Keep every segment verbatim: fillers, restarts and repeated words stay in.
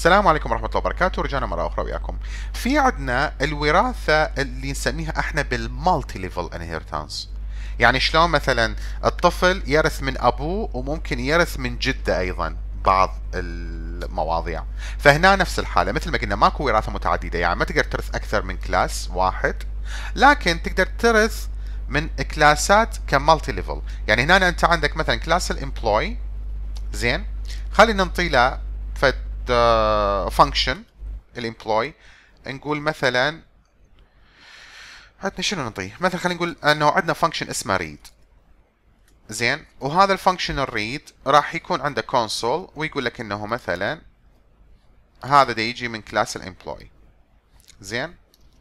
السلام عليكم ورحمة الله وبركاته. رجعنا مرة أخرى وياكم. في عندنا الوراثة اللي نسميها احنا بالمالتي ليفل انهيرتانس. يعني شلون مثلا الطفل يرث من أبوه وممكن يرث من جده أيضا بعض المواضيع. فهنا نفس الحالة، مثل ما قلنا ماكو وراثة متعددة، يعني ما تقدر ترث أكثر من كلاس واحد، لكن تقدر ترث من كلاسات كمالتي ليفل. يعني هنا أنت عندك مثلا كلاس الامبلوي، زين، خلينا ننطي له فد فانكشن الامبلوي. نقول مثلا عندنا شنو نعطيه، مثلا خلينا نقول انه عندنا فانكشن اسمه ريد، زين، وهذا الفانكشن الريد راح يكون عنده كونسول ويقول لك انه مثلا هذا دا يجي من كلاس الامبلوي، زين.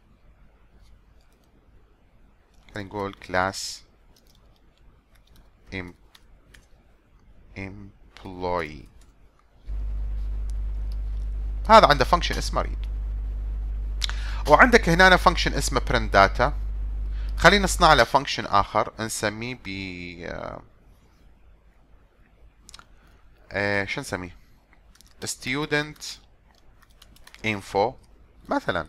خلينا نقول كلاس امبلوي، هذا عنده فانكشن اسمه ريد. وعندك هنا فانكشن اسمه print data. خلينا نصنع له فانكشن اخر نسميه ب آه شو نسميه، student info مثلا،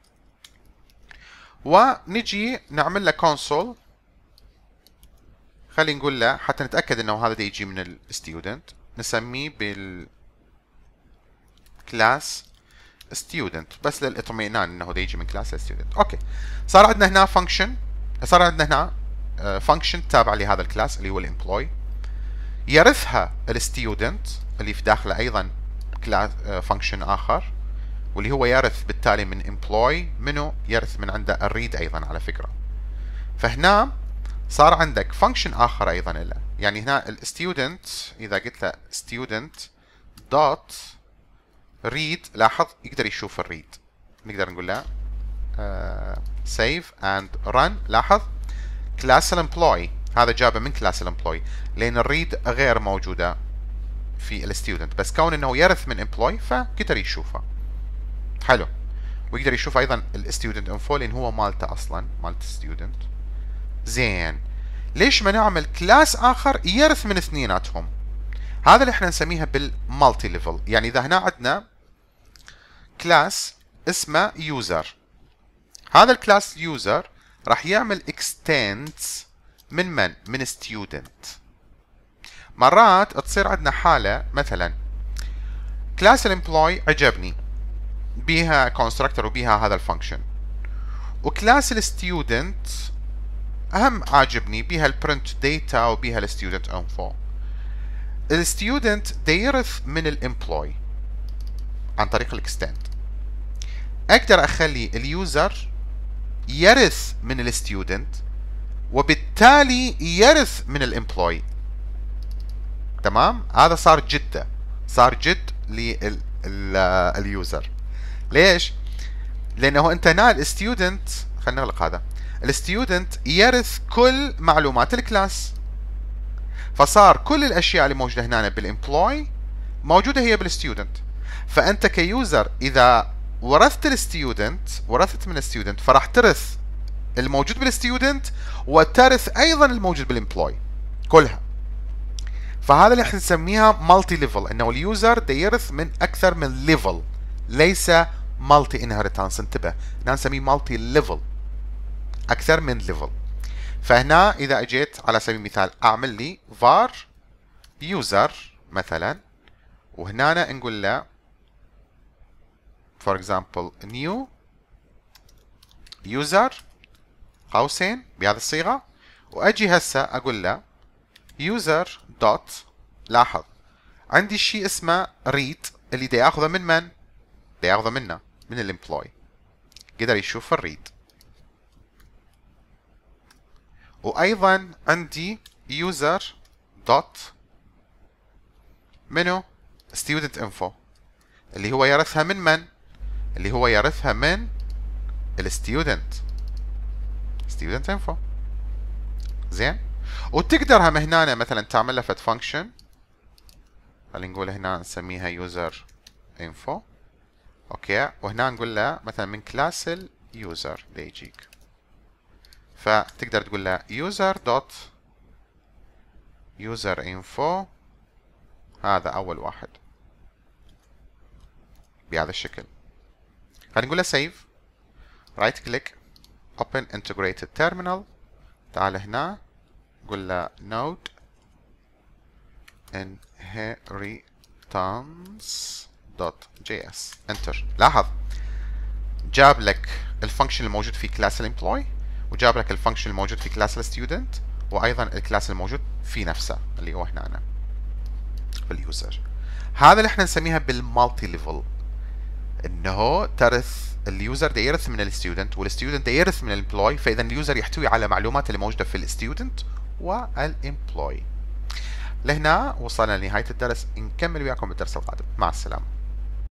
ونجي نعمل له console. خلينا نقول له حتى نتاكد انه هذا يجي من الستودنت، نسميه بال class student بس للاطمئنان انه ده يجي من كلاس student. اوكي، صار عندنا هنا فانكشن، صار عندنا هنا فانكشن تابع لهذا الكلاس اللي هو الامبلوي، يرثها الستودنت اللي في داخله ايضا كلاس فانكشن اخر، واللي هو يرث بالتالي من امبلوي منه يرث من عنده الريد ايضا على فكره. فهنا صار عندك فانكشن اخر ايضا له، يعني هنا الستودنت اذا قلت له student دوت ريد، لاحظ يقدر يشوف الريد، نقدر نقول له سيف اند رن. لاحظ كلاس الامبلوي هذا جابه من كلاس الامبلوي لان الريد غير موجوده في الستودنت، بس كون انه يرث من امبلوي فقدر يشوفه. حلو، ويقدر يشوف ايضا الستودنت انفو لان هو مالته اصلا مالت ستودنت. زين، ليش ما نعمل كلاس اخر يرث من اثنيناتهم؟ هذا اللي احنا نسميها بالمالتي ليفل. يعني اذا هنا عندنا كلاس اسمه يوزر، هذا الكلاس يوزر راح يعمل extends من من؟ من student. مرات تصير عندنا حالة مثلا كلاس الامبلوي عجبني بيها constructor وبيها هذا الفانكشن، وكلاس الستودنت اهم عاجبني بيها البرنت داتا وبيها الستودنت انفو. الستودنت دا يرث من الامبلوي عن طريق الاكستند، اقدر اخلي اليوزر يرث من الستودنت وبالتالي يرث من الامبلوي. تمام، هذا صار جده، صار جد لليوزر. ليش؟ لانه انت هنا الستودنت، خلينا نغلق هذا، الستودنت يرث كل معلومات الكلاس، فصار كل الاشياء اللي موجوده هنا بالامبلوي موجوده هي بالستودنت. فانت كيوزر اذا ورثت الستودنت، ورثت من الستودنت، فراح ترث الموجود بالستودنت وترث ايضا الموجود بالامبلوي كلها. فهذا اللي احنا نسميها مالتي ليفل، انه اليوزر دا يرث من اكثر من ليفل، ليس مالتي انهيرتانس. انتبه، هنا نسميه مالتي ليفل، اكثر من ليفل. فهنا اذا اجيت على سبيل المثال اعمل لي var user مثلا، وهنا نقول له for example new user قوسين بهذه الصيغه، واجي هسه اقول له user dot، لاحظ عندي شيء اسمه read اللي دا ياخذه من من؟ دا ياخذه منا من الامبلوي، قدر يشوف الريد. وايضا عندي user dot منو؟ student info اللي هو يرثها من من؟ اللي هو يرثها من الستودنت، student info. زين، وتقدر هم هنا مثلا تعمل له فد فانكشن، خلينا نقول هنا نسميها user info. اوكي، وهنا نقول له مثلا من كلاس اليوزر ده يجيك، فتقدر تقول له user dot user info، هذا اول واحد. بهذا الشكل. خلينا نقول له سيف، رايت كليك، open integrated terminal، تعال هنا قول له node inheritance.js، انتر. لاحظ جاب لك الفانكشن الموجود في كلاس الامبلوي، وجاب لك الفانكشن الموجود في كلاس الستودنت، وايضا الكلاس الموجود في نفسه اللي هو هنا أنا باليوزر. هذا اللي احنا نسميها بالمالتي ليفل، انه ترث اليوزر ده يرث من الستودنت والستودنت ده يرث من الامبلوي، فاذا اليوزر يحتوي على معلومات اللي موجوده في الستودنت والامبلوي. لهنا وصلنا لنهايه الدرس، نكمل وياكم بالدرس القادم. مع السلامه.